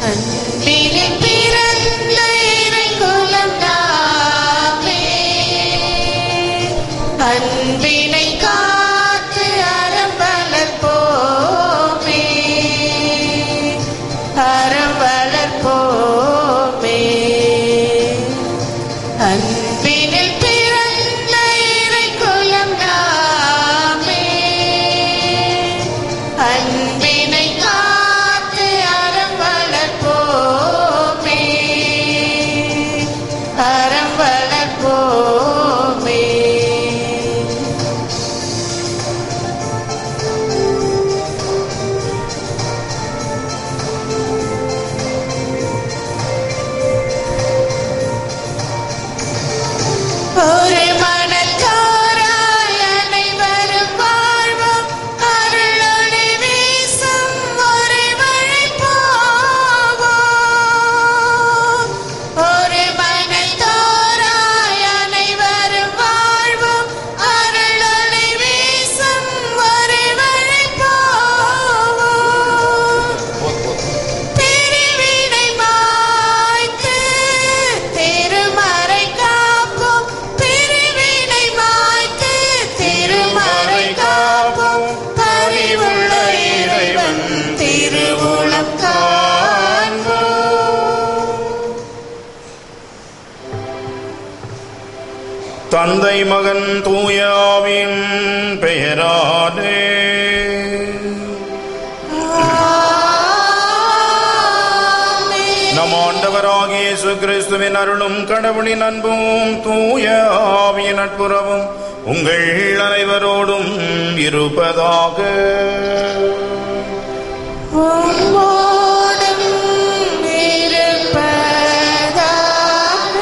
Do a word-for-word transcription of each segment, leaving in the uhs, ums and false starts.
அன்பினில் பிறந்த இறைக்குலம் நாமே, அன்பினை காத்து அறம் வளர்ப்போமே, அறம் வளர்ப்போமே. அன்பினில் பிறந்த இறைக்குலம் நாமே, அன்பினை காத்து அறம் வளர்ப்போமே, அறம் வளர்ப்போமே. ஒரு மனத்தோராய் அனைவரும் வாழ்வோம், அருளொளி வீசும் ஒரு வழி போவோம். ஒரு மனத்தோராய் அனைவரும் வாழ்வோம், அருளொளி வீசும் ஒரு வழி போவோம். பிரிவினை மாய்த்து திருமறை காப்போம், பிரிவினை மாய்த்து திருமறை காப்போம். பரிவுள்ள இறைவன் திருவுளம் காண்போம். தந்தை மகன் தூய ஆவியின் பெயராலே நம் ஆண்டவராகிய இயேசு கிறிஸ்துவின் அருளும் கடவுளின் அன்பும் தூய ஆவியின் நட்புறவும் உங்கள் அனைவரோடும் இருப்பதாக. உம்மோடும் இருப்பதாக.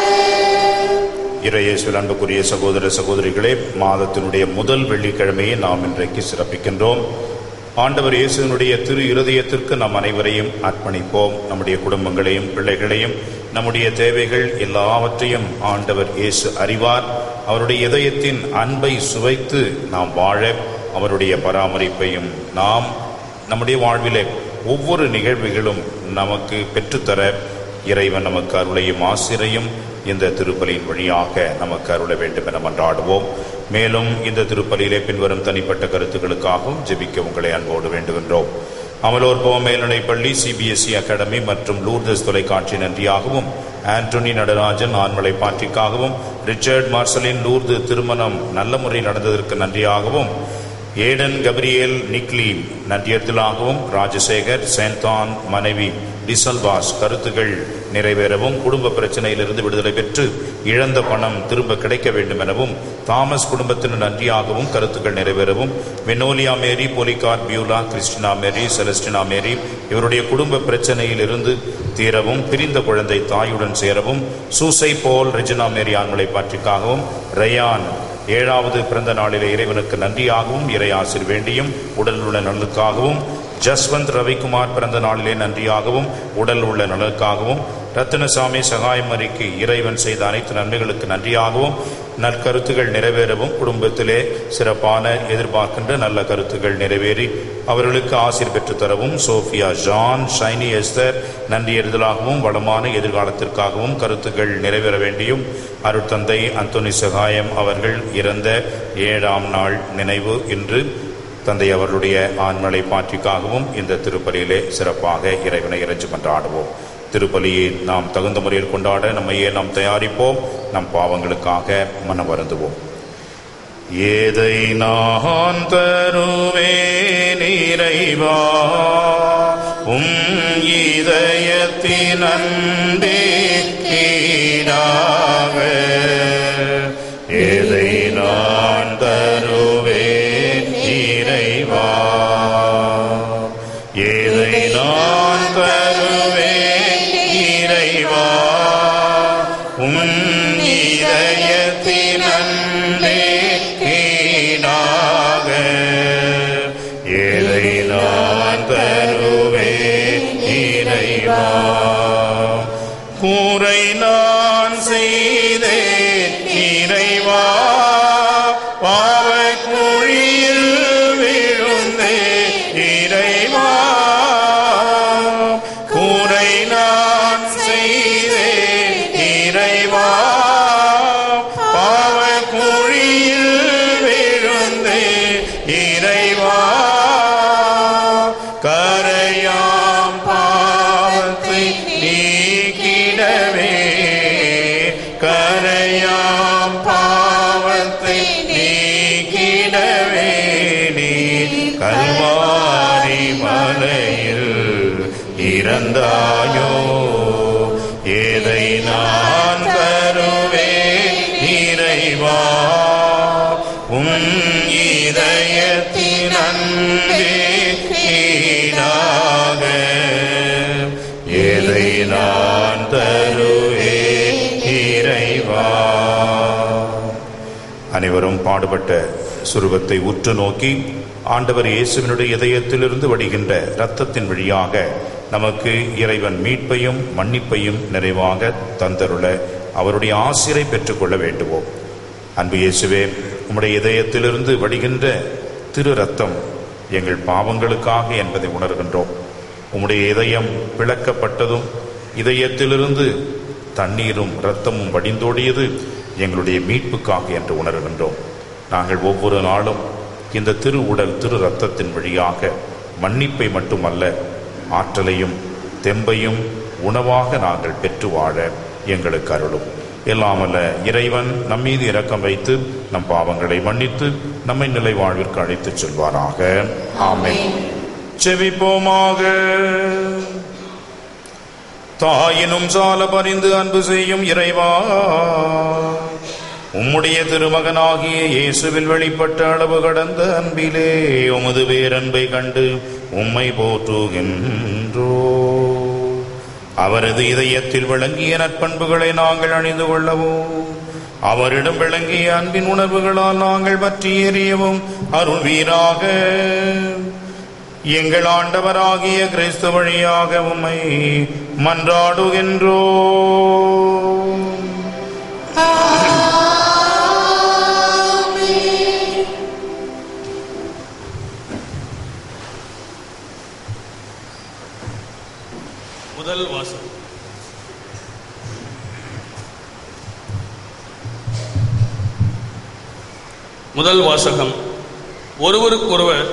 இறையேசுவில் அன்புக்குரிய சகோதர சகோதரிகளே, மாதத்தினுடைய முதல் வெள்ளிக்கிழமையை நாம் இன்றைக்கு சிறப்பிக்கின்றோம். ஆண்டவர் இயேசுவினுடைய திரு இருதயத்திற்கு நம் அனைவரையும் அர்ப்பணிப்போம். நம்முடைய குடும்பங்களையும் பிள்ளைகளையும் நம்முடைய தேவைகள் எல்லாவற்றையும் ஆண்டவர் இயேசு அறிவார். அவருடைய இதயத்தின் அன்பை சுவைத்து நாம் வாழ அவருடைய பராமரிப்பையும் நாம் நம்முடைய வாழ்விலே ஒவ்வொரு நிகழ்வுகளும் நமக்கு பெற்றுத்தர இறைவன் நமக்கு அருளையும் ஆசிரையும் இந்த திருப்பலியின் வழியாக நமக்கு அருள வேண்டும் என மன்றாடுவோம். மேலும் இந்த திருப்பலியிலே பின்வரும் தனிப்பட்ட கருத்துக்களுக்காகவும் ஜெபிக்க உங்களை அன்போடு வேண்டுகின்றோம். அமலோர் போ மேல்நிலைப்பள்ளி, சிபிஎஸ்இ அகாடமி மற்றும் லூர்தஸ் தொலைக்காட்சி நன்றியாகவும், ஆண்டோனி நடராஜன் ஆண்மலை பாட்டிக்காகவும், ரிச்சர்ட் மார்சலின் லூர்து திருமணம் நல்ல முறை நடந்ததற்கு நன்றியாகவும், ஏடன் கபிரியேல் நிக்லி நன்றியத்திலாகவும், ராஜசேகர் சேந்தான் மனைவி டிசல்வாஸ் கருத்துகள் நிறைவேறவும், குடும்ப பிரச்சனையிலிருந்து விடுதலை பெற்று இழந்த பணம் திரும்ப கிடைக்க வேண்டும் எனவும், தாமஸ் குடும்பத்தின் நன்றியாகவும் கருத்துக்கள் நிறைவேறவும், வெனோலியா மேரி, போலிகார் பியூலா, கிறிஸ்டினா மேரி, செலஸ்டினா மேரி இவருடைய குடும்ப பிரச்சனையில் இருந்து தீரவும், பிரிந்த குழந்தை தாயுடன் சேரவும், Susai Paul Regina Mary Anmalai பாற்றிக்காகவும், ரயான் ஏழாவது பிறந்த நாளிலே இறைவனுக்கு நன்றியாகவும் இறை ஆசிர் வேண்டியும் உடல் உள்ள நலனுக்காகவும், ஜஸ்வந்த் ரவிக்குமார் பிறந்த நாளிலே நன்றியாகவும் உடல் உள்ள நலனுக்காகவும், ரத்தினசாமி சகாயமரிக்கு இறைவன் செய்த அனைத்து நன்மைகளுக்கு நன்றியாகவும், நற்கருத்துகள் நிறைவேறவும், குடும்பத்திலே சிறப்பான எதிர்பார்க்கின்ற நல்ல கருத்துகள் நிறைவேறி அவர்களுக்கு ஆசிர் பெற்று தரவும், சோஃபியா ஜான் ஷைனி எஸ்தர் நன்றி எறிதலாகவும் வளமான எதிர்காலத்திற்காகவும் கருத்துக்கள் நிறைவேற வேண்டியும், அருட்தந்தை அந்தோனி சகாயம் அவர்கள் இறந்த ஏழாம் நாள் நினைவு இன்று தந்தை அவர்களுடைய ஆண்மலை பாற்றிக்காகவும் இந்த திருப்பலியிலே சிறப்பாக இறைவனை இறைஞ்சி கொண்டாடுவோம். திருப்பலியை நாம் தகுந்த முறையில் கொண்டாட நம்மையே நாம் தயாரிப்போம். நம் பாவங்களுக்காக மனம் வருந்துவோம். ஏதை நான் தருவேன் இறைவா, உம் இதயத்தின் அன்பே ஈடாக. ஏதை நான் தருவேன் இறைவா, ஏதை நான் தருவேன் இறைவா, உம் இதயத்தின் அன்பே ஈடாக. ஏதை நான் தருவேன் இறைவா, கூரை நான் செய்தேன் இறைவா, பாவக் குழியில் விழுந்தேன் இறைவா, கூரை இறந்தாயோ, எதை நான் தருவேன் இறைவா, உம் இதயத்தின் அன்பீடாக எதை நான் தருவேன் இறைவா. அனைவரும் பாடுபட்ட சுரூபத்தை உற்று நோக்கி ஆண்டவர் இயேசுவினுடைய இதயத்திலிருந்து வடிகின்ற இரத்தத்தின் வழியாக நமக்கு இறைவன் மீட்பையும் மன்னிப்பையும் நிறைவாக தந்தருள அவருடைய ஆசிரை பெற்றுக்கொள்ள வேண்டுவோம். அன்பு இயேசுவே, உம்முடைய இதயத்திலிருந்து வடிகின்ற திரு ரத்தம் எங்கள் பாவங்களுக்காக என்பதை உணர்கின்றோம். உம்முடைய இதயம் பிளக்கப்பட்டதும் இதயத்திலிருந்து தண்ணீரும் இரத்தமும் வடிந்தோடியது எங்களுடைய மீட்புக்காக என்று உணர்கின்றோம். நாங்கள் ஒவ்வொரு நாளும் இந்த திரு உடல் திரு இரத்தத்தின் வழியாக மன்னிப்பை மட்டுமல்ல, ஆற்றலையும் தெம்பையும் உணவாக நாங்கள் பெற்று வாழ எங்களுக்கு அருளும். எல்லாமல்ல இறைவன் நம்மீது இரக்கம் வைத்து நம் பாவங்களை மன்னித்து நம்மை நிலை வாழ்விற்கு அழைத்துச் செல்வாராக. ஆமென். செபிப்போமாக. தாயினும் சால பரிந்து அன்பு செய்யும் இறைவா, உம்முடைய திருமகனாகிய இயேசுவில் வெளிப்பட்ட அளவு கடந்த அன்பிலே உமது பேரன்பை கண்டு உம்மை போற்றுகின்றோ. அவரது இதயத்தில் விளங்கிய நற்பண்புகளை நாங்கள் அணிந்து கொள்ளவும், அவரிடம் விளங்கிய அன்பின் உணர்வுகளால் நாங்கள் பற்றி எறியவும் அருள்வீராக. எங்கள் ஆண்டவராகிய கிறிஸ்து வழியாக உம்மை மன்றாடுகின்றோ. முதல் வாசகம். முதல் வாசகம். ஒருவருக்கொருவர்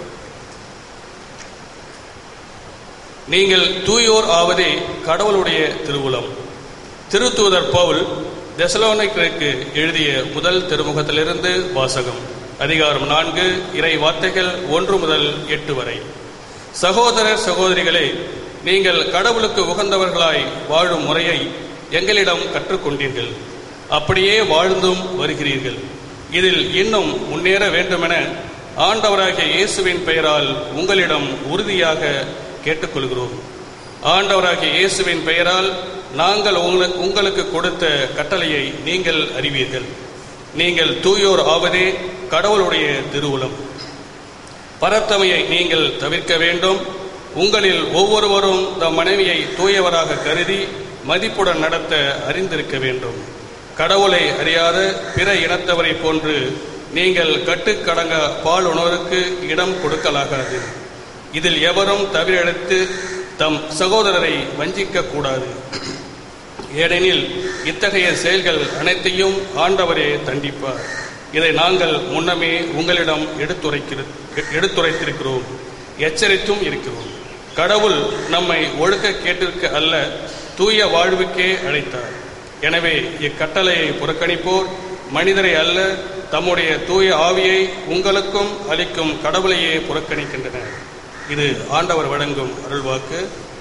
நீங்கள் தூயோர் ஆவதே கடவுளுடைய திருவுளம். திருத்தூதர் பவுல் தெசலோனிக்கருக்கு எழுதிய முதல் திருமுகத்திலிருந்து வாசகம். அதிகாரம் நான்கு, இறை வார்த்தைகள் ஒன்று முதல் எட்டு வரை. சகோதர சகோதரிகளே, நீங்கள் கடவுளுக்கு உகந்தவர்களாய் வாழும் முறையை எங்களிடம் கற்றுக்கொண்டீர்கள். அப்படியே வாழ்ந்தும் வருகிறீர்கள். இதில் இன்னும் முன்னேற வேண்டுமென ஆண்டவராகிய இயேசுவின் பெயரால் உங்களிடம் உறுதியாக கேட்டுக்கொள்கிறோம். ஆண்டவராகிய இயேசுவின் பெயரால் நாங்கள் உங்களுக்கு கொடுத்த கட்டளையை நீங்கள் அறிவீர்கள். நீங்கள் தூயோர் ஆவதே கடவுளுடைய திருவுளம். பரத்தமையை நீங்கள் தவிர்க்க வேண்டும். உங்களில் ஒவ்வொருவரும் தம் மனைவியை தூயவராக கருதி மதிப்புடன் நடத்த அறிந்திருக்க வேண்டும். கடவுளை அறியாத பிற இனத்தவரை போன்று நீங்கள் கட்டுக்கடங்க பால் உணர்வுக்கு இடம் கொடுக்கலாகாது. இதில் எவரும் தவிரெடுத்து தம் சகோதரரை வஞ்சிக்க கூடாது. ஏனெனில் இத்தகைய செயல்கள் அனைத்தையும் ஆண்டவரே தண்டிப்பார். இதை நாங்கள் முன்னமே உங்களிடம் எடுத்துரைக்கிற எடுத்துரைத்திருக்கிறோம், எச்சரித்தும் இருக்கிறோம். கடவுள் நம்மை ஒழுக்க கேட்டிருக்க அல்ல, தூய வாழ்வுக்கே அழைத்தார். எனவே இக்கட்டளையை புறக்கணிப்போர் மனிதரை அல்ல, தம்முடைய தூய ஆவியை உங்களுக்கும் அளிக்கும் கடவுளையே புறக்கணிக்கின்றனர். இது ஆண்டவர் வழங்கும் அருள்வாக்கு.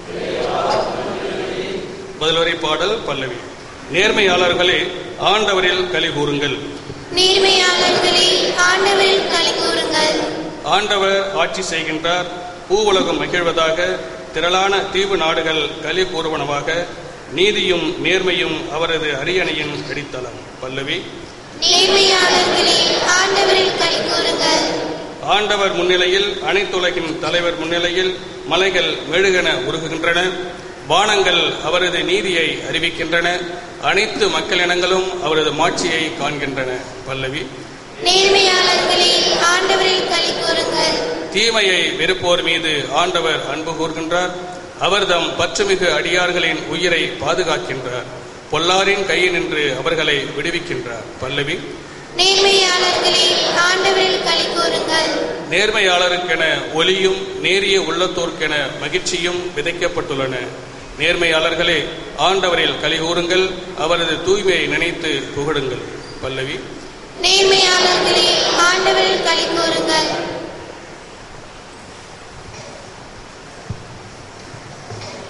முதல்வரை பாடல் பல்லவி. நேர்மையாளர்களே, ஆண்டவரில் களி கூறுங்கள். நேர்மையாளர்களே, ஆண்டவரில் களி கூறுங்கள். ஆண்டவர் ஆட்சி செய்கின்றார். பூவுலகம் மகிழ்வதாக, திரளான தீவு நாடுகள் களி கூறுவனவாக. நீதியும் நேர்மையும் அவரது அரியணையின் அடித்தளம். பல்லவி. நேர்மையாளர்களே, ஆண்டவரில் களி கூறுங்கள். ஆண்டவர் முன்னிலையில், அனைத்துலகின் தலைவர் முன்னிலையில் மலைகள் மெழுகென உருகுகின்றன. வானங்கள் அவரது நீதியை அறிவிக்கின்றன. அனைத்து மக்களினங்களும் அவரது மாட்சியை காண்கின்றன. பல்லவி. நேர்மையாளர்களே, ஆண்டவரில் களி கூறுங்கள். தீமையை வெறுப்போர் மீது ஆண்டவர் அன்பு கூர்கின்றார். அவர் தம் பற்றுமிகு அடியார்களின் உயிரை பாதுகாக்கின்றார். பொல்லாரின் கையினின்று அவர்களை விடுவிக்கின்றார். பல்லவி. நேர்மையாளர்களே, ஆண்டவரில் களி கூறுங்கள். நேர்மையாளருக்கென ஒளியும் நேரிய உள்ளத்தோர்க்கென மகிழ்ச்சியும் விதைக்கப்பட்டுள்ளன. நேர்மையாளர்களே, ஆண்டவரில் களி கூறுங்கள். அவரது தூய்மையை நினைத்து புகழுங்கள். பல்லவி. நேர்மையாளர்களே, ஆண்டவரில் களி கூறுங்கள்.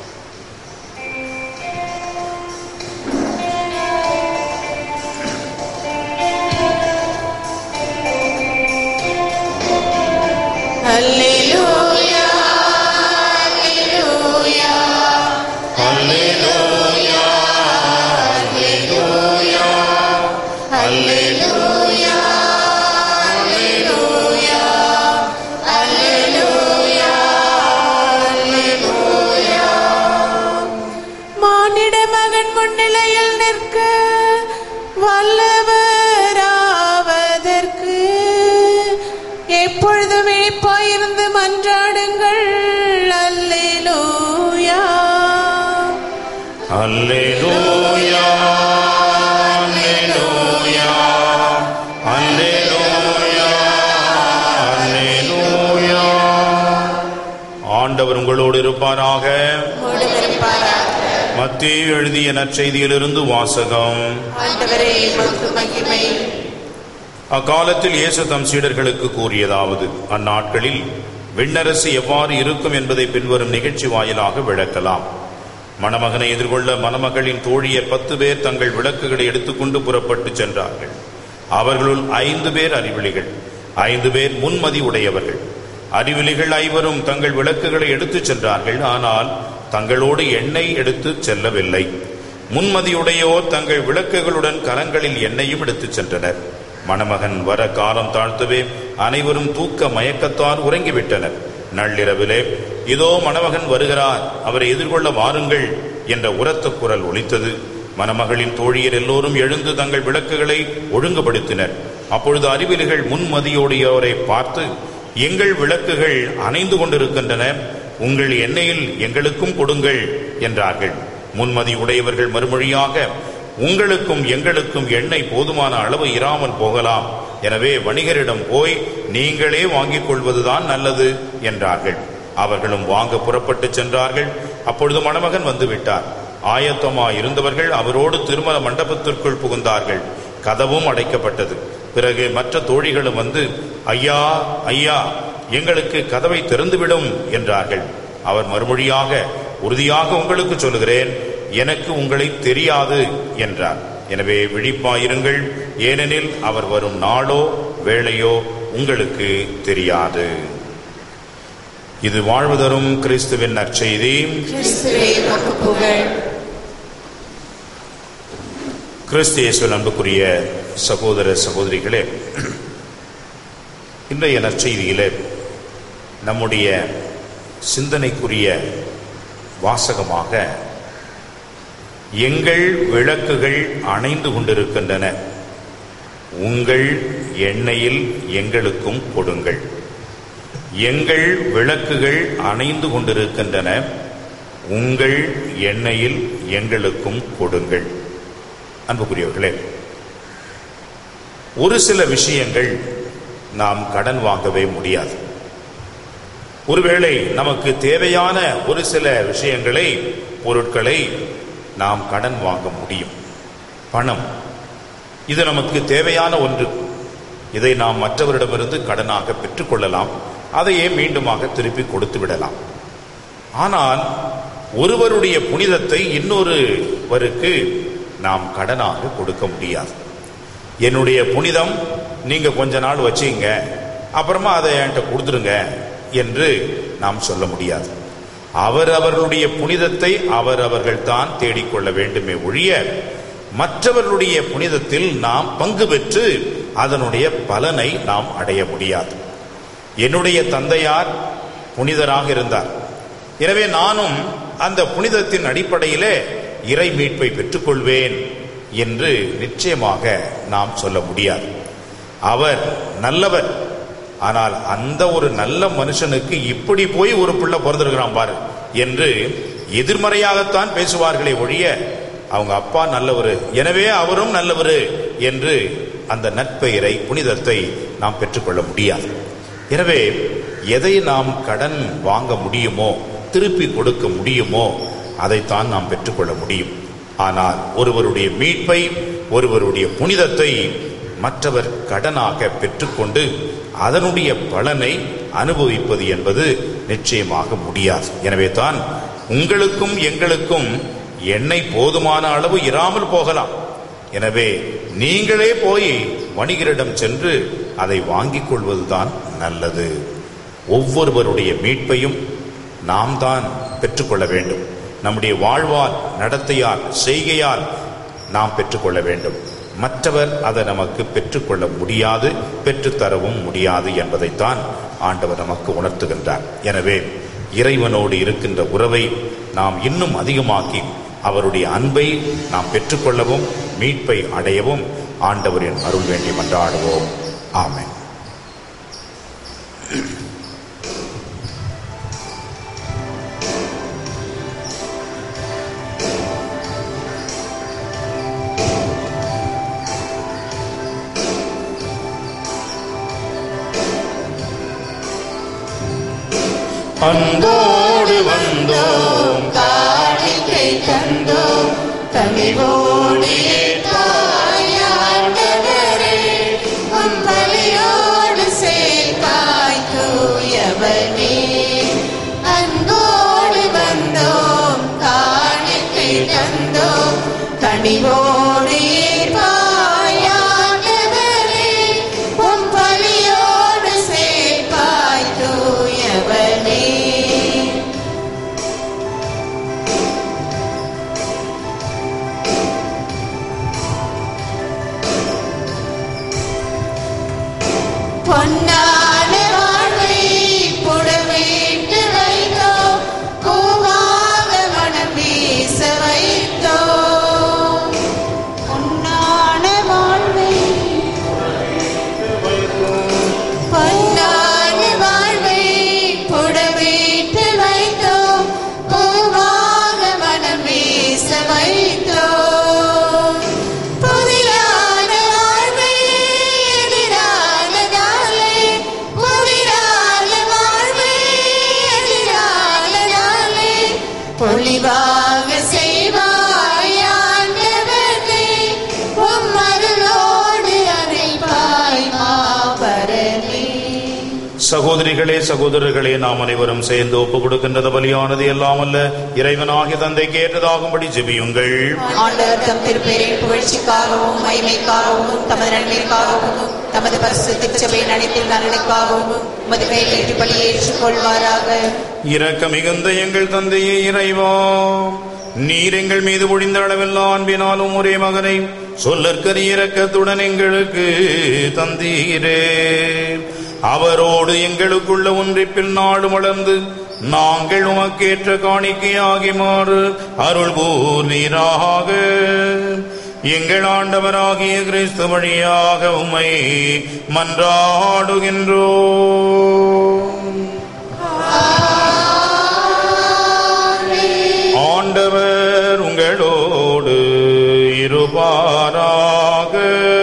அல்லேலூயா அல்லேலூயா அல்லேலூயா அல்லேலூயா. ஆண்டவர் உங்களோடு இருப்பாராக. மத்தேயு எழுதிய நற்செய்தியிலிருந்து வாசகம். அக்காலத்தில் இயேசு தம் சீடர்களுக்கு கூறியதாவது: அந்நாட்களில் விண்ணரசு எவ்வாறு இருக்கும் என்பதை பின்வரும் நிகழ்ச்சி வாயிலாக விளக்கலாம். மணமகனை எதிர்கொள்ள மணமகளின் தோழியர் பத்து பேர் தங்கள் விளக்குகளை எடுத்துக்கொண்டு புறப்பட்டு சென்றார்கள். அவர்களுள் ஐந்து பேர் அறிவிலிகள், ஐந்து பேர் முன்மதி உடையவர்கள். அறிவிலிகள் ஐவரும் தங்கள் விளக்குகளை எடுத்துச் சென்றார்கள். ஆனால் தங்களோடு எண்ணெய் எடுத்து செல்லவில்லை. முன்மதியுடையோர் தங்கள் விளக்குகளுடன் கரங்களில் எண்ணெயும் எடுத்துச் சென்றனர். மணமகன் வர காலம் தாழ்த்தவே அனைவரும் தூக்க மயக்கத்தால் உறங்கிவிட்டனர். நள்ளிரவிலே, இதோ மணமகன் வருகிறார், அவரை எதிர்கொள்ள வாருங்கள் என்ற உரத்த குரல் ஒலித்தது. மணமகளின் தோழியர் எல்லோரும் எழுந்து தங்கள் விளக்குகளை ஒழுங்குபடுத்தினர். அப்பொழுது அறிவிலிகள் முன்மதியோடையோரை பார்த்து, எங்கள் விளக்குகள் அணைந்து கொண்டிருக்கின்றன, உங்கள் எண்ணெயில் எங்களுக்கும் கொடுங்கள் என்றார்கள். முன்மதி உடையவர்கள் மறுமொழியாக, உங்களுக்கும் எங்களுக்கும் எண்ணெய் போதுமான அளவு இராமல் போகலாம், எனவே வணிகரிடம் போய் நீங்களே வாங்கிக் கொள்வதுதான் நல்லது என்றார்கள். அவர்களும் வாங்க புறப்பட்டு சென்றார்கள். அப்பொழுது மணமகன் வந்து விட்டார். ஆயத்தமா இருந்தவர்கள் அவரோடு திருமண மண்டபத்திற்குள் புகுந்தார்கள். கதவும் அடைக்கப்பட்டது. பிறகு மற்ற தோழிகளும் வந்து, ஐயா ஐயா, எங்களுக்கு கதவை திறந்துவிடும் என்றார்கள். அவர் மறுமொழியாக, உறுதியாக உங்களுக்கு சொல்லுகிறேன், எனக்கு உங்களை தெரியாது என்றார். எனவே விழிப்பாயிருங்கள், ஏனெனில் அவர் வரும் நாளோ வேளையோ உங்களுக்கு தெரியாது. இது வாழ்வு தரும் கிறிஸ்துவின் நற்செய்தி. கிறிஸ்து இயேசுவில் அன்புக்குரிய சகோதர சகோதரிகளே, இன்றைய நற்செய்தியிலே நம்முடைய சிந்தனைக்குரிய வாசகமாக எங்கள் விளக்குகள் அணைந்து கொண்டிருக்கின்றன, உங்கள் எண்ணெயில் எங்களுக்கும் கொடுங்கள். எங்கள் விளக்குகள் அணைந்து கொண்டிருக்கின்றன, உங்கள் எண்ணெயில் எங்களுக்கும் கொடுங்கள். அன்புக்குரியவர்களே, ஒரு சில விஷயங்கள் நாம் கடன் வாங்கவே முடியாது. ஒருவேளை நமக்கு தேவையான ஒரு சில விஷயங்களை, பொருட்களை நாம் கடன் வாங்க முடியும். பணம், இது நமக்கு தேவையான ஒன்று. இதை நாம் மற்றவரிடமிருந்து கடனாக பெற்றுக்கொள்ளலாம், அதையே மீண்டுமாக திருப்பி கொடுத்து விடலாம். ஆனால் ஒருவருடைய புனிதத்தை இன்னொருவருக்கு நாம் கடனாக கொடுக்க முடியாது. என்னுடைய புனிதம் நீங்க கொஞ்ச நாள் வச்சுங்க, அப்புறமா அதை என்கிட்ட கொடுத்துருங்க என்று நாம் சொல்ல முடியாது. அவர் அவர்களுடைய புனிதத்தை அவர் அவர்கள் தான் தேடிக்கொள்ள வேண்டுமே ஒழிய மற்றவர்களுடைய புனிதத்தில் நாம் பங்கு பெற்று அதனுடைய பலனை நாம் அடைய முடியாது. என்னுடைய தந்தையார் புனிதராக இருந்தார், எனவே நானும் அந்த புனிதத்தின் அடிப்படையிலே இறை மீட்பை பெற்றுக்கொள்வேன் என்று நிச்சயமாக நாம் சொல்ல முடியாது. அவர் நல்லவர், ஆனால் அந்த ஒரு நல்ல மனுஷனுக்கு இப்படி போய் ஒரு பிள்ளை பிறந்திருக்கிறான் பாரு என்று எதிர்மறையாகத்தான் பேசுவார்களே ஒழிய அவங்க அப்பா நல்லவர், எனவே அவரும் நல்லவர் என்று அந்த நற்பெயரை, புனிதத்தை நாம் பெற்றுக்கொள்ள முடியாது. எனவே எதை நாம் கடன் வாங்க முடியுமோ, திருப்பி கொடுக்க முடியுமோ, அதைத்தான் நாம் பெற்றுக்கொள்ள முடியும். ஆனால் ஒருவருடைய மீட்பை, ஒருவருடைய புனிதத்தை மற்றவர் கடனாக பெற்றுக்கொண்டு அதனுடைய பலனை அனுபவிப்பது என்பது நிச்சயமாக முடியாது. எனவே தான் உங்களுக்கும் எங்களுக்கும் எண்ணெய் போதுமான அளவு இராமல் போகலாம். எனவே நீங்களே போய் வணிகரிடம் சென்று அதை வாங்கிக் கொள்வதுதான் நல்லது. ஒவ்வொருவருடைய மீட்பையும் நாம் தான் பெற்றுக்கொள்ள வேண்டும். நம்முடைய வாழ்வால், நடத்தையால், செய்கையால் நாம் பெற்றுக்கொள்ள வேண்டும். மற்றவர் அதை நமக்கு பெற்றுக்கொள்ள முடியாது, பெற்றுத்தரவும் முடியாது என்பதைத்தான் ஆண்டவர் நமக்கு உணர்த்துகின்றார். எனவே இறைவனோடு இருக்கின்ற உறவை நாம் இன்னும் அதிகமாக்கி அவருடைய அன்பை நாம் பெற்றுக்கொள்ளவும் மீட்பை அடையவும் ஆண்டவரின் அருள் வேண்டி மன்றாடுவோம். ஆமென். அன்போடு வந்தோம் காணிக்கை தந்தோம் கனிவோடு ஏற்பாய் ஆண்டவரே உம் பலியோடு சேர்த்தாய் தூயவனே. அன்போடு வந்தோம் காணிக்கை தந்தோம் கனிவோடு ஏற்பாய் ஆண்டவரே உம் பலியோடு சேர்த்தாய் தூயவனே. பொன்னான வாழ்வை புடமிட்டு வைத்தோம் பூவாக மனம் வீச வைத்தோம். பொன்னான வாழ்வை பொன்னான வாழ்வை புடமிட்டு வைத்தோம் பூவாக மனம் வீச வைத்தோம். புதிரான வாழ்வை எதிரானதாலே புதிரான வாழ்வை எதிரானதாலே பொலிவாக செய்வாய் ஆண்டவனே உம் அருளோடு அணைப்பாய் மாபரனே. சகோதரிகளே சகோதரர்களே, நாம் அனைவரும் சேர்ந்து ஒப்பு கொடுக்கின்றது பலியானது எல்லாம் அல்ல இறைவனாகிய தந்தைக்கு ஏற்றதாகும்படி ஜெபியுங்கள். ஆண்டவர் தம் திருப்பெயரின் புகழ்ச்சிக்காகவும் மகிமைக்காகவும் தமது நன்மைக்காகவும் தமது பரிசுத்த சபையின் அனைத்து நலனுக்காகவும் உமது கையில் ஏற்று பலியை ஏற்றுக்கொள்வாராக. இரக்க மிகுந்த எங்கள் தந்தையே இறைவா, நீர் எங்கள் மீது பொழிந்த அளவெல்லாம் அன்பினாலும் ஒரே மகனை சொல்லற்கரிய இரக்கத்துடன் எங்களுக்கு தந்தீரே. அவரோடு எங்களுக்குள்ள ஒன்றிப்பில் நாடு வளர்ந்து நாங்கள் உமக்கேற்ற காணிக்கையாகிமாறு அருள் கூர்வீராக. எங்கள் ஆண்டவராகிய கிறிஸ்து வழியாக உம்மை மன்றாடுகின்றோம். ஆண்டவர் உங்களோடு இருப்பாராக.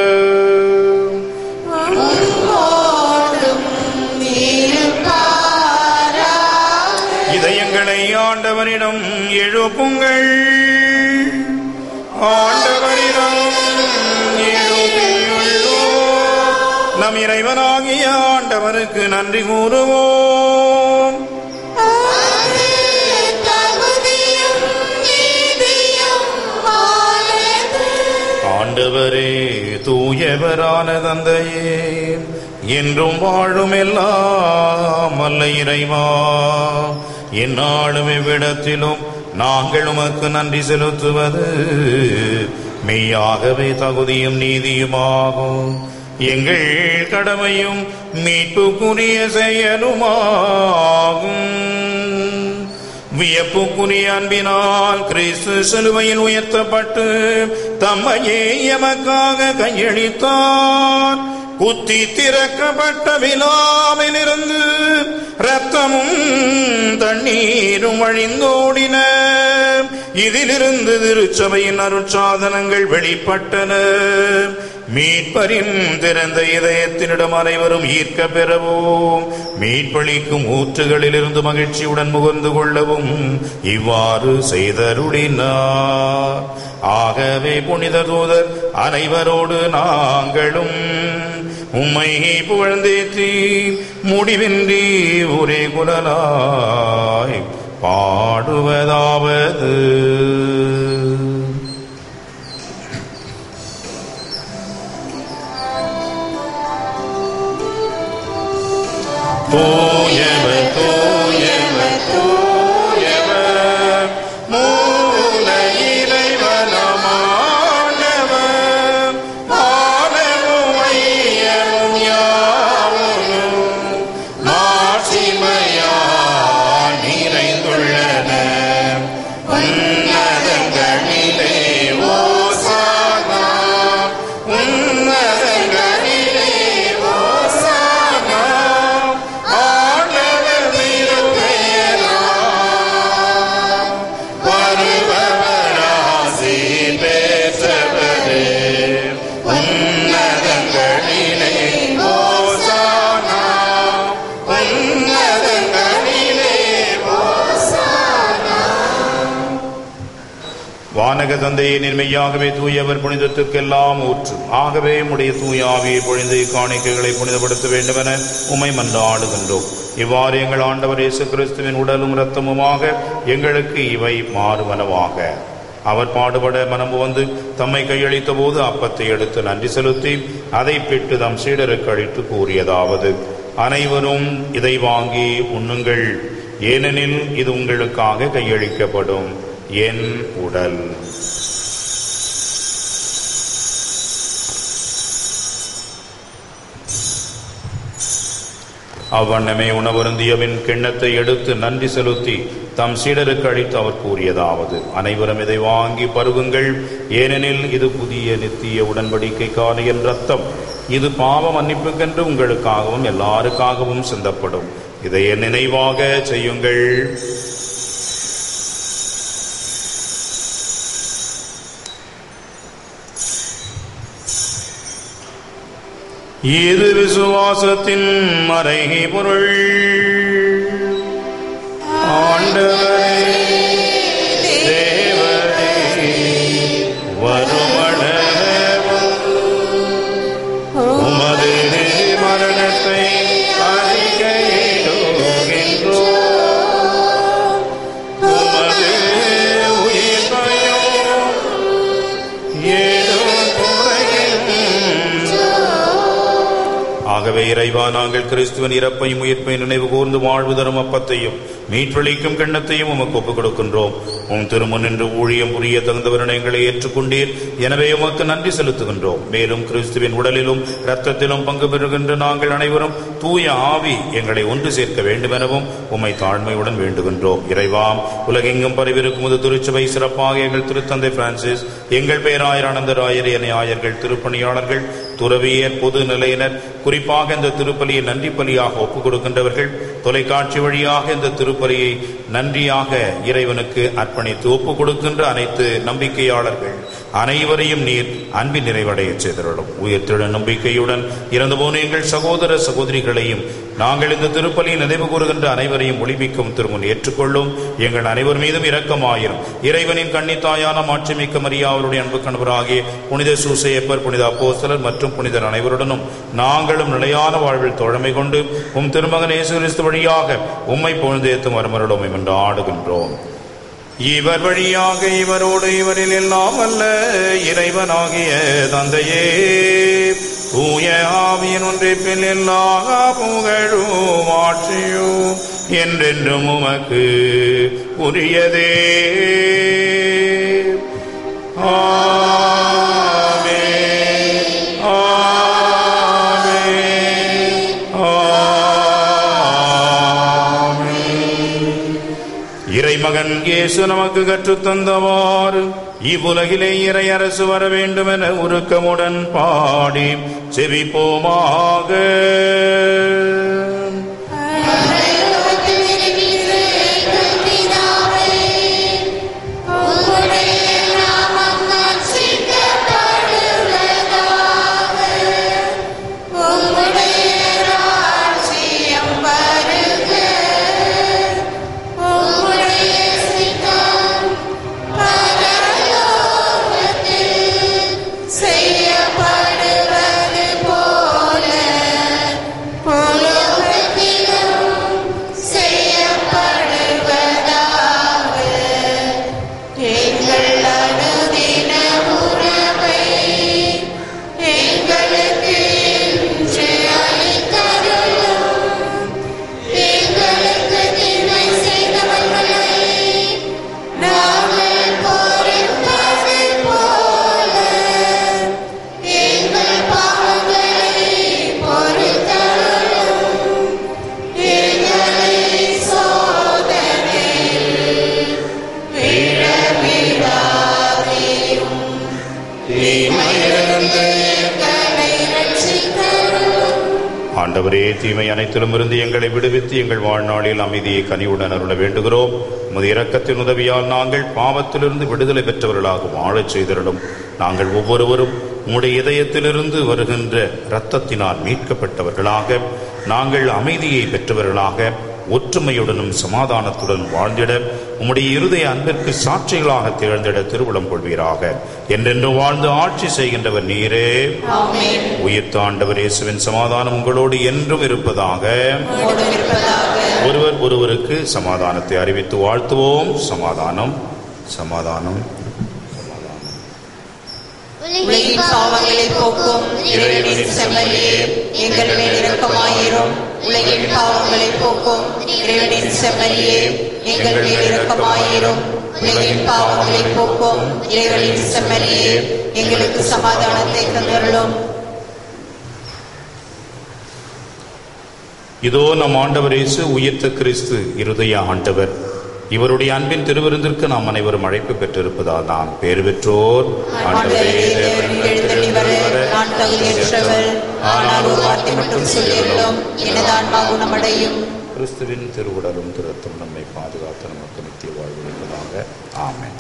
இதயங்களை ஆண்டவரிடம் எழுப்புங்கள். ஆண்டவரிடம் எழுப்பியுள்ளோம். நம் இறைவனாகிய ஆண்டவருக்கு நன்றி கூறுவோம். ஆண்டவரே, தூயவரான தந்தையே, என்றும் வாழும் எல்லாம் அல்ல இறைவா, எந்நாளும் எவ்விடத்திலும் நாங்கள் உமக்கு நன்றி செலுத்துவது மெய்யாகவே தகுதியும் நீதியுமாகும். எங்கள் கடமையும் மீட்புக்குரிய செயலுமாகும். வியப்புக்குரிய அன்பினால் கிறிஸ்து சிலுவையில் உயர்த்தப்பட்டு தம்மையே எமக்காக கையளித்தார். குத்தி திறக்கப்பட்ட விலாவிலிருந்து இரத்தமும் தண்ணீரும் வழிந்தோடின. இதிலிருந்து திருச்சபையின் அருட்சாதனங்கள் வெளிப்பட்டன. மீட்பரின் திறந்த இதயத்தினிடம் அனைவரும் ஈர்க்க பெறவும் மீட்பளிக்கும் ஊற்றுகளிலிருந்து மகிழ்ச்சியுடன் முகர்ந்து கொள்ளவும் இவ்வாறு செய்தருளினார். ஆகவே புனித தூதர் அனைவரோடு நாங்களும் உம்மை புகழ்ந்தேத்தி முடிவின்றி ஒரே குரலாய் பாடுவதாவது: தூயவர் தூயவர் தூயவர் மூல இறைவனாம் ஆண்டவர், வானமும் வையமும் யாவும் மாட்சிமையால் நிறைந்துள்ளன. உன்னதங்களிலே ஓசானா, உன்னதங்களிலே ஓசானா. வானக தந்தையை நிர்மையாகவே தூயவர் புனிதத்துக்கெல்லாம் ஊற்று. ஆகவே உடைய தூய ஆவியை பொழிந்து காணிக்கைகளை புனிதப்படுத்த வேண்டும் என உம்மை மன்றாடுகின்றோம். இவ்வாறு எங்கள் ஆண்டவர் இயேசு கிறிஸ்துவின் உடலும் இரத்தமுமாக எங்களுக்கு இவை மாறுவனவாக. அவர் பாடுபட மனம் வந்து தம்மை கையளித்த போது அப்பத்தை எடுத்து நன்றி செலுத்தி அதை பெற்று தம் சீடருக்கு அளித்து கூறியதாவது: அனைவரும் இதை வாங்கி உண்ணுங்கள், ஏனெனில் இது உங்களுக்காக கையளிக்கப்படும் என் உடல். அவ்வண்ணமே உணவருந்தியவின் கிண்ணத்தை எடுத்து நன்றி செலுத்தி தம் சீடருக்கு அளித்து அவர் கூறியதாவது: அனைவரும் இதை வாங்கி பருகுங்கள், ஏனெனில் இது புதிய நித்திய உடன்படிக்கைக்கான என் ரத்தம். இது பாவ மன்னிப்புக்கென்று உங்களுக்காகவும் எல்லாருக்காகவும் சிந்தப்படும். இதை என் நினைவாக செய்யுங்கள். இது விசுவாசத்தின் மறைகை பொருள். ஆண்டவரே தேவரே வருமளவும் உமது மரணத்தை அறிக்கையிடுகின்றோம், உமது உயிர்ப்பையும் ஏதும் குறைகின்றோம். ஆகவே இறைவா, நாங்கள் கிறிஸ்துவின் இறப்பையும் உயிர்ப்பையும் நினைவு கூர்ந்து வாழ்வு தரும் அப்பத்தையும் மீட்பளிக்கும் கிண்ணத்தையும் உமக்கு ஒப்புக் கொடுக்கின்றோம். உம் திருமுன் நின்று ஊழியம் புரிய தகுந்தவர்கள் எங்களை ஏற்றுக்கொண்டீர். எனவே உமக்கு நன்றி செலுத்துகின்றோம். மேலும் கிறிஸ்துவின் உடலிலும் இரத்தத்திலும் பங்கு பெறுகின்ற நாங்கள் அனைவரும் தூய ஆவி எங்களை ஒன்று சேர்க்க வேண்டும் எனவும் உம்மை தாழ்மையுடன் வேண்டுகின்றோம். இறைவாம், உலகெங்கும் பரவிருக்கும் ஒரு திருச்சபை சிறப்பாக எங்கள் திருத்தந்தை பிரான்சிஸ், எங்கள் பேராயர் ஆனந்தராயர், என ஆயர்கள், திருப்பணியாளர்கள், துறவியர், பொது நிலையினர், குறிப்பாக இந்த திருப்பலியை நன்றி பலியாக ஒப்புக் கொடுக்கின்றவர்கள், தொலைக்காட்சி வழியாக இந்த திருப்பலியை நன்றியாக இறைவனுக்கு அர்ப்பணித்து ஒப்புக் கொடுக்கின்ற அனைத்து நம்பிக்கையாளர்கள் அனைவரையும் நீர் அன்பின் நிறைவடைய செய்தருளும். உயிர்த்தெழ நம்பிக்கையுடன் இறந்து போன எங்கள் சகோதர சகோதரிகளையும் நாங்கள் இந்த திருப்பலியை நினைவு கூறுகின்ற அனைவரையும் ஒளிமிக்கும் திருமுன் ஏற்றுக்கொள்ளும். எங்கள் அனைவர் மீதும் இரக்கமாயிரும். இறைவனின் கன்னித்தாயான மாட்சிமிக்க மரியா அவருடைய அன்பு கணவராகிய புனித சூசையப்பர், புனித அப்போஸ்தலர் மற்றும் புனிதர் அனைவருடனும் நாங்களும் நிலையான வாழ்வில் தோழமை கொண்டு உம் திருமகன் இயேசு கிறிஸ்து வழியாக உம்மை புகழ்ந்தேத்தும் வரமருளும் என்று ஆடுகின்றோம். இவர் வழியாக இவரோடு இவரில் எல்லாம் அல்ல இறைவனாகிய தந்தையே, தூய ஆவியின் ஒன்றிப்பில் எல்லா புகழும் ஆட்சியும் என்றென்றும் உமக்கு உரியதே. ஆமென், ஆமென், ஆமென். இறைமகன் இயேசு நமக்கு கற்றுத்தந்தவாறு இவ்வுலகிலே இறை அரசு வர வேண்டும் என உருக்கமுடன் பாடி செவிப்போமாக. ஆண்டவரே, தீமை அனைத்திலும் இருந்து எங்களை விடுவித்து எங்கள் வாழ்நாளில் அமைதியை கனிவுடன் அருள வேண்டுகிறோம். உமது இரக்கத்தின் உதவியால் நாங்கள் பாவத்திலிருந்து விடுதலை பெற்றவர்களாக வாழச் செய்திருடும். நாங்கள் ஒவ்வொருவரும் உம்முடைய இதயத்திலிருந்து வருகின்ற இரத்தத்தினால் மீட்கப்பட்டவர்களாக, நாங்கள் அமைதியை பெற்றவர்களாக, ஒற்றுமையுடனும் சமாதானத்துடன் வாழ்ந்திட உம்முடைய இருதய அன்பிற்கு சாட்சிகளாக திகழ்ந்திட திருவுளம் கொள்வீராக. என்றென்று வாழ்ந்து ஆட்சி செய்கின்றவர் நீரே. உயிர்த்த ஆண்டவர் இயேசுவின் சமாதானம் உங்களோடு என்றும் இருப்பதாக. ஒருவர் ஒருவருக்கு சமாதானத்தை அறிவித்து வாழ்த்துவோம். சமாதானம் சமாதானம். உலகின் பாவங்களை போக்கும் இறைவனின் செம்மறியே, எங்கள் மேல் இரக்கமாயிரும். உலகின் பாவங்களை போக்கும் இறைவனின் செம்மறியே, எங்கள் மேல் இரக்கமாயிரும். உலகின் பாவங்களை போக்கும் இறைவனின் செம்மறியே, எங்களுக்கு சமாதானத்தை தந்தருளும். இதோ நம் ஆண்டவர் இயேசு உயிர்த்த கிறிஸ்து இருதய ஆண்டவர். இவருடைய அன்பின் திருவிருந்திற்கு நாம் அனைவரும் அழைப்பு பெற்றிருப்பதால் நாம் பேறு பெற்றோர். நான் தகுதியற்றவர், ஆனால் ஒரு வார்த்தை மட்டும் சொல்லியுள்ளோம், எனது ஆன்மா குணமடையும். கிறிஸ்துவின் திருவுடலும் திருத்தம் நம்மை பாதுகாத்து நமக்கு நித்திய வாழ்வளிப்பதாக. ஆமென்.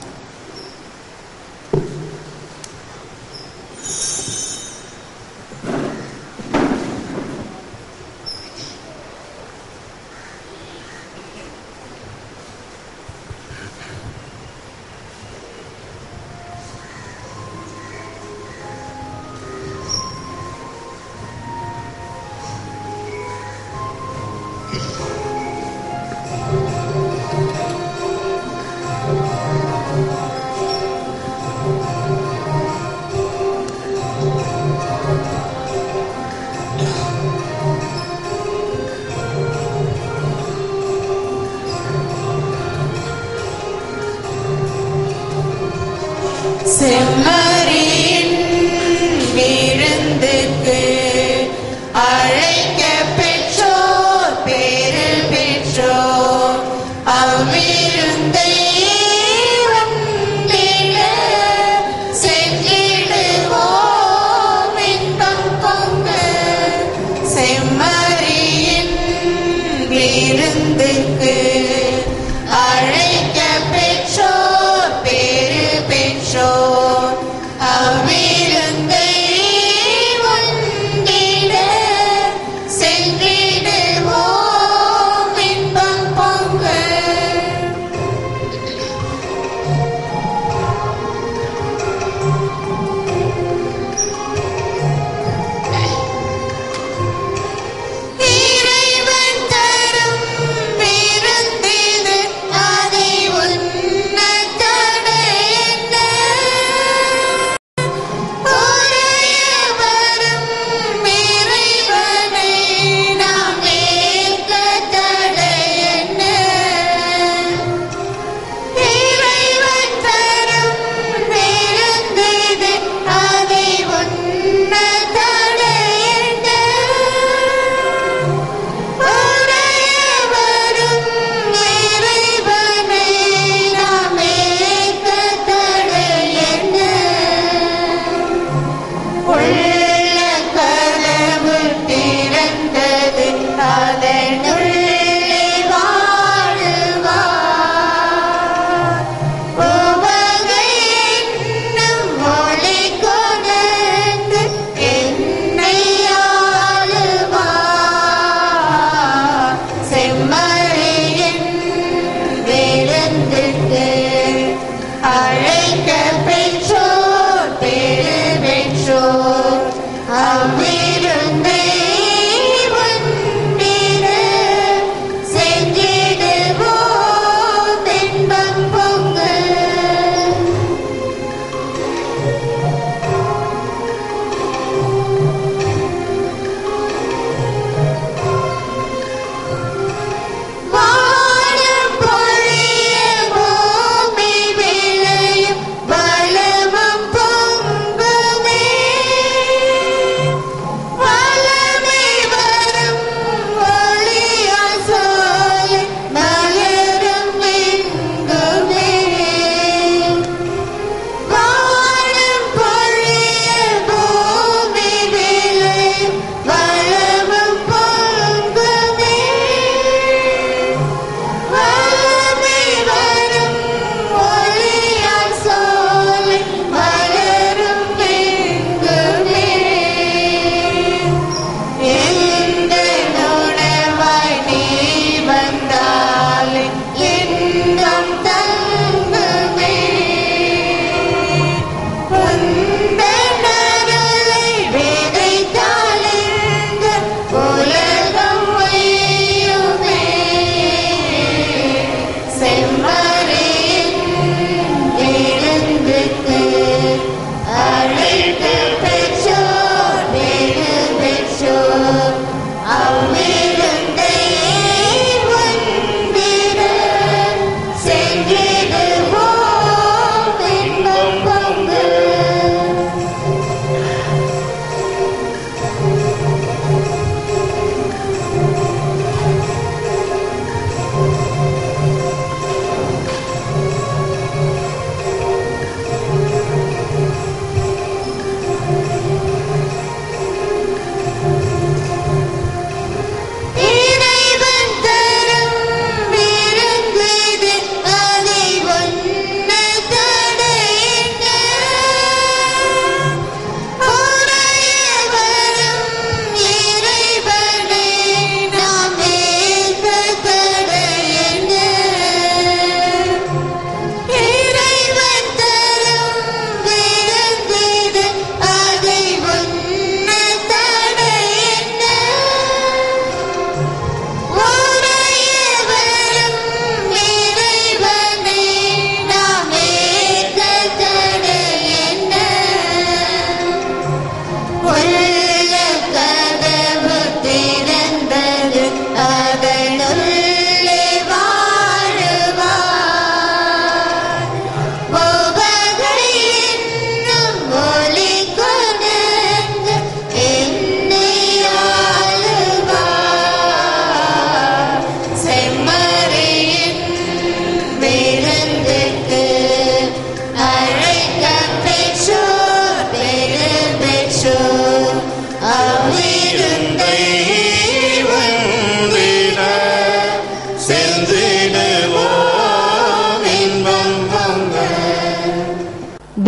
செம்மறியின் விருந்துக்கு அழைக்க பெற்றோர் பேறு பெற்றோர். அவ்விருந்தை வந்திட சென்றிடுவோம் இன்பம் பொங்க. செம்மறியின் விருந்துக்கு அழைக்க பெற்றோர் பேறு பெற்றோர்.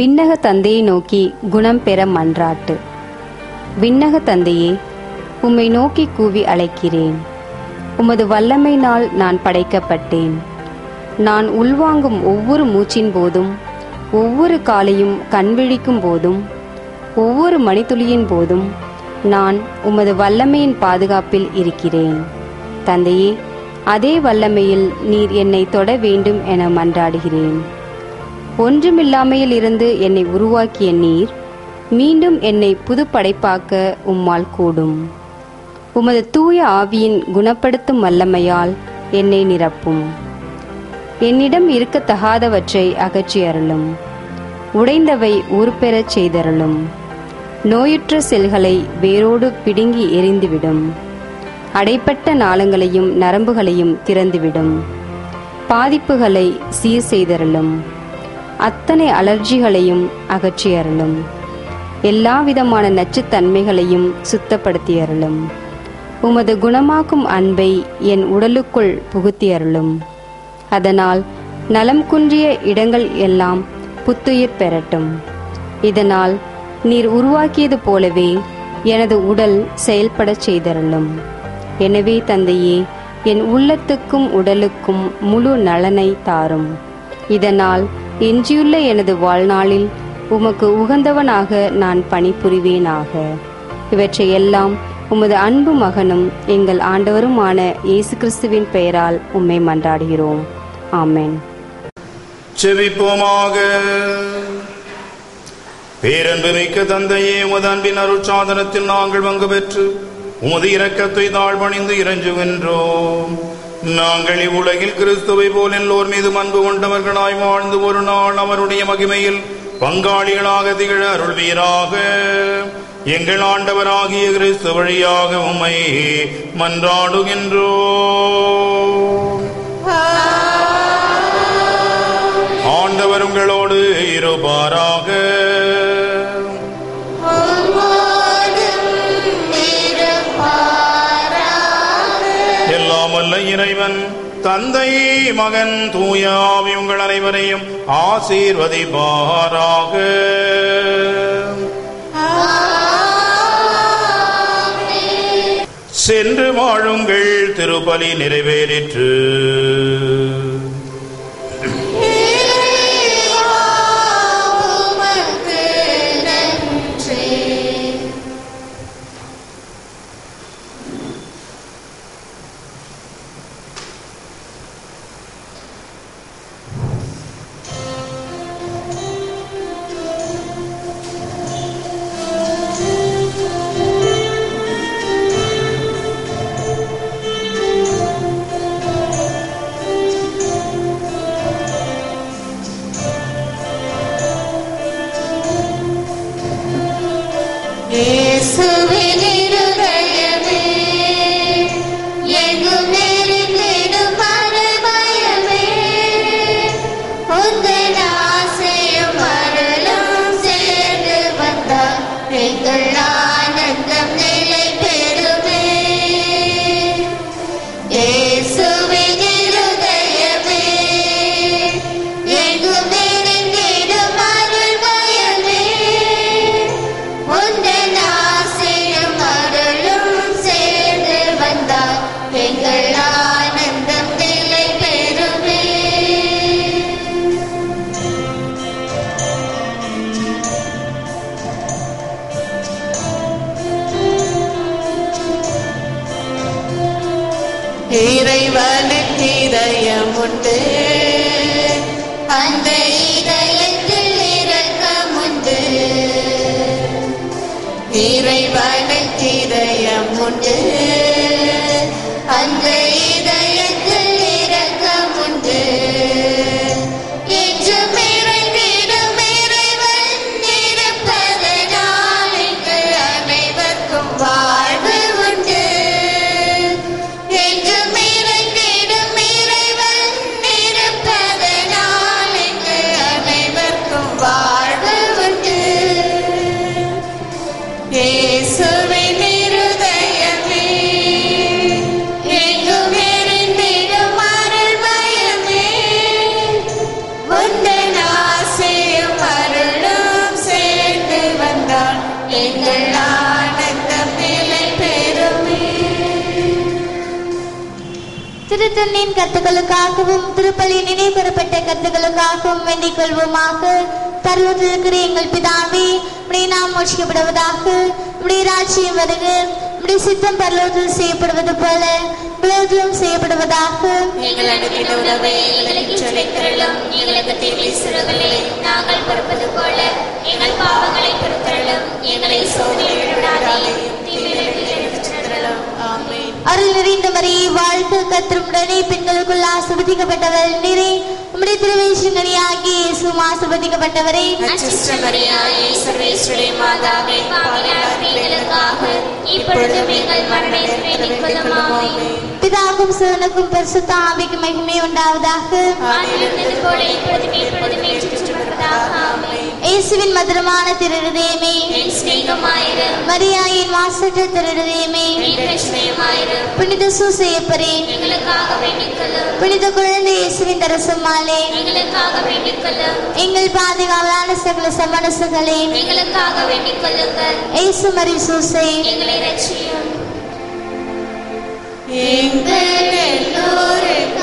விண்ணக தந்தையை நோக்கி குணம் பெற மன்றாட்டு. விண்ணக தந்தையே, உம்மை நோக்கி கூவி அழைக்கிறேன். உமது வல்லமையினால் நான் படைக்கப்பட்டேன். நான் உள்வாங்கும் ஒவ்வொரு மூச்சின் போதும், ஒவ்வொரு காலையும் கண்விழிக்கும் போதும், ஒவ்வொரு மணித்துளியின் போதும் நான் உமது வல்லமையின் பாதுகாப்பில் இருக்கிறேன். தந்தையே, அதே வல்லமையில் நீர் என்னை தொட வேண்டும் என மன்றாடுகிறேன். ஒன்றுமில்லாமையில் இருந்து என்னை உருவாக்கிய நீர் மீண்டும் என்னை புது படைப்பாக்க உம்மால் கூடும். உமது தூய ஆவியின் குணப்படுத்தும் வல்லமையால் என்னை நிரப்பும். என்னிடம் இருக்கத்தகாதவற்றை அகற்றி அருளும். உடைந்தவை உருப்பெறச் செய்தருளும். நோயுற்ற செல்களை வேரோடு பிடுங்கி எறிந்துவிடும். அடைப்பட்ட நாளங்களையும் நரம்புகளையும் திறந்துவிடும். பாதிப்புகளை சீர் செய்தருளும். அத்தனை அலர்ஜிகளையும் அகற்றி அருளும். எல்லா விதமான நச்சுத்தன்மைகளையும் சுத்தப்படுத்தி அருளும். உமது குணமாக்கும் அன்பை என் உடலுக்குள் புகுத்தி அருளும். அதனால் நலம் குன்றிய இடங்கள் எல்லாம் புத்துயிர் பெறட்டும். இதனால் நீர் உருவாக்கியது போலவே எனது உடல் செயல்படச் செய்தருளும். எனவே தந்தையே, என் உள்ளத்துக்கும் உடலுக்கும் முழு நலனை தாரும். இதனால் எஞ்சியுள்ள எனது வாழ்நாளில் உமக்கு உகந்தவனாக நான் பணிபுரிவேனாக. இவற்றை எல்லாம் உமது அன்பு மகனும் எங்கள் ஆண்டவருமான இயேசு கிறிஸ்துவின் பெயரால் உம்மை மன்றாடுகிறோம். ஆமென். செபிப்போமாக. பேரன்பு மிக்க தந்தையே, உமது அன்பின் அருட்சாதனத்தில் நாங்கள் பங்கு பெற்று உமது இரக்கத்தை தாழ்வணிந்து இறைஞ்சுகின்றோம். நாங்கள் இவ்வுலகில் கிறிஸ்துவை போல் எல்லோர் மீது அன்பு கொண்டவர்களாய் வாழ்ந்து ஒரு நாள் அவருடைய மகிமையில் பங்காளிகளாக திகழ அருள்வீராக. எங்கள் ஆண்டவராகிய கிறிஸ்து வழியாக உம்மை மன்றாடுகின்றோம். ஆண்டவர் உங்களோடு இருப்பாராக. எல்லாம் வல்ல இறைவன் தந்தை, மகன், தூய ஆவி உங்கள் அனைவரையும் ஆசீர்வதிப்பாராக. சென்று வாழுங்கள். திருப்பலி நிறைவேறிற்று. இறைவனுக்கு இதயம் உண்டு, அந்த இதயத்தில் இரக்கம் உண்டு. இறைவனுக்கு இதயம் உண்டு, அந்த இதயத்தில் இரக்கம் உண்டு. என்றும் இறைந்திடும் இறைவன் இருப்பதனால் இங்கு அனைவருக்கும் வாழ்வு உண்டு. என்றும் இறைந்திடும் இறைவன் இருப்பதனால் இங்கு அனைவருக்கும் வாழ்வு உண்டு. இயேசுவின் இருதயமே திருத்தன்னின் கருத்துக்களுக்காகவும் திருப்பலி நினைவுகூரப்பட்ட கருத்துக்களுக்காகவும் வேண்டிக் கொள்வோமாக. பரலோகத்தில் இருக்கிற எங்கள் பிதாவே, உம்முடைய நாமம் போற்றப்படுவதாக. உம்முடைய ராஜ்யம் வருக. உம்முடைய சித்தம் பரலோகத்தில் செய்யப்படுவது போல உலகத்திலும் செய்யப்படுவதாக. எங்கள் அனுதின உணவை எங்களுக்கு சொல்லித்தரலும், எங்களுக்கு தீமை சிறுகளை நாங்கள் பொறுப்பது போல எங்கள் பாவங்களை பொறுத்தரலும், எங்களை சோதனையில் விடாதேயும் தீமையிலிருந்து ரட்சித்தரலும். ஆமென். அருள் நிறைந்த மரியே வாழ்க, கர்த்தருடனே பெண்களுக்குள் ஆசீர்வதிக்கப்பட்டவள் நீரே. உம்முடைய திருவயிற்றின்கனியாகிய இயேசுவும் ஆசீர்வதிக்கப்பட்டவரே. அச்சிஷ்ட மரியாயே, சர்வேஸ்வரே மாதாவே, பாவிகளாகிய எங்களுக்காக இப்பொழுதும் எங்கள் மரண நேரத்திலும் வேண்டிக் கொள்ளும். ஆமென். பிதாவுக்கும் சுதனுக்கும் பரிசுத்த ஆவிக்கும் மகிமை உண்டாவதாக. ஆதியிலிருந்தது போல இப்பொழுதும் எப்பொழுதுமே என்றென்றும் இருப்பதாக. ஆமென். இயேசுவின் மதுரமான திருஹிருதயமே, என் சிநேகமாயிரும். மரியாயின் வாசற்ற திருஹிருதயமே, என் இரட்சணியமாயிரும். புனித சூசையப்பரே, எங்களுக்காக வேண்டிக் கொள்ளும். புனித குழந்தை இயேசுவின் தரசம்மாளே, எங்களுக்காக வேண்டிக் கொள்ளும். எங்கள் பாதுகாவலான சகல சமணசுகளே, எங்களுக்காக வேண்டிக் கொள்ளுங்கள். இயேசு மரி சூசை, எங்களை ரட்சியும். எங்கள் எல்லோருக்காகவும்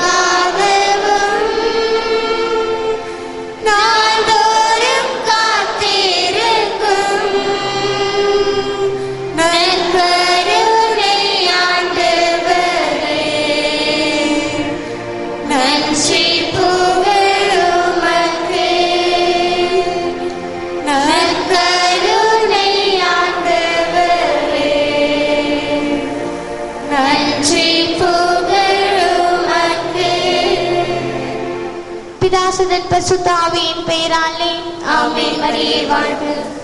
நாள்தோறும் காத்திருக்கும் நற்கருணை ஆண்டவரே, நன்றி புகழுமக்கு. நற்கருணை ஆண்டவரே, நன்றி புகழுமக்கு. பிதாசுதன் பரிசுத்த ஆவியின் பெயராலே ஆமென். மரியே வாழ்க.